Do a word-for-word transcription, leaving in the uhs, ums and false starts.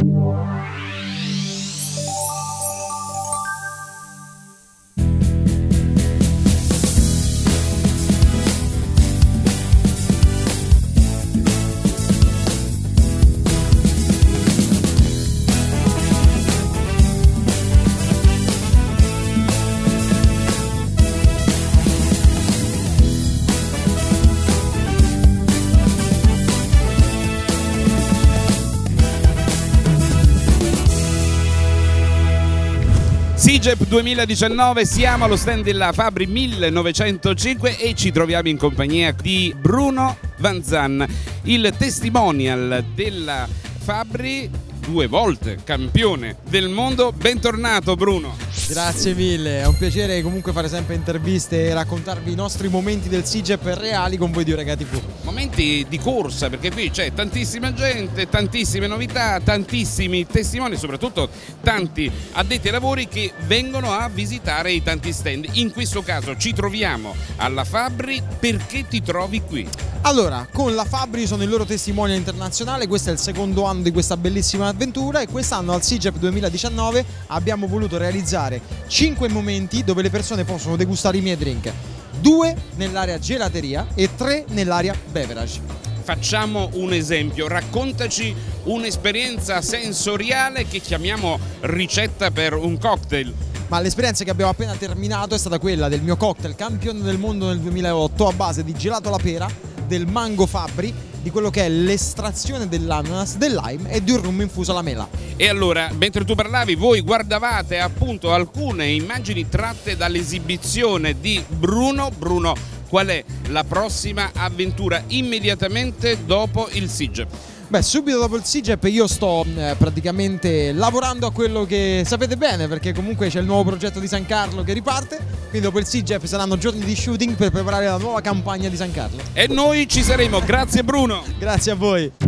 SIGEP duemiladiciannove, siamo allo stand della Fabbri millenovecentocinque e ci troviamo in compagnia di Bruno Van Zan, il testimonial della Fabbri, due volte campione del mondo. Bentornato Bruno. Grazie mille, è un piacere comunque fare sempre interviste e raccontarvi i nostri momenti del SIGEP reali con voi di Eureka tivù. Momenti di corsa, perché qui c'è tantissima gente, tantissime novità, tantissimi testimoni, soprattutto tanti addetti ai lavori che vengono a visitare i tanti stand. In questo caso ci troviamo alla Fabbri. Perché ti trovi qui? Allora, con la Fabbri sono il loro testimonial internazionale, questo è il secondo anno di questa bellissima avventura e quest'anno al SIGEP duemiladiciannove abbiamo voluto realizzare cinque momenti dove le persone possono degustare i miei drink, due nell'area gelateria e tre nell'area beverage. Facciamo un esempio, raccontaci un'esperienza sensoriale che chiamiamo ricetta per un cocktail. Ma l'esperienza che abbiamo appena terminato è stata quella del mio cocktail campione del mondo nel duemilaotto a base di gelato alla pera, del mango Fabbri, di quello che è l'estrazione dell'ananas, del lime e di un rum infuso alla mela. E allora, mentre tu parlavi, voi guardavate appunto alcune immagini tratte dall'esibizione di Bruno. Bruno, qual è la prossima avventura immediatamente dopo il SIGEP? Beh, subito dopo il SIGEP io sto eh, praticamente lavorando a quello che sapete bene, perché comunque c'è il nuovo progetto di San Carlo che riparte, quindi dopo il SIGEP saranno giorni di shooting per preparare la nuova campagna di San Carlo. E noi ci saremo, grazie Bruno! Grazie a voi!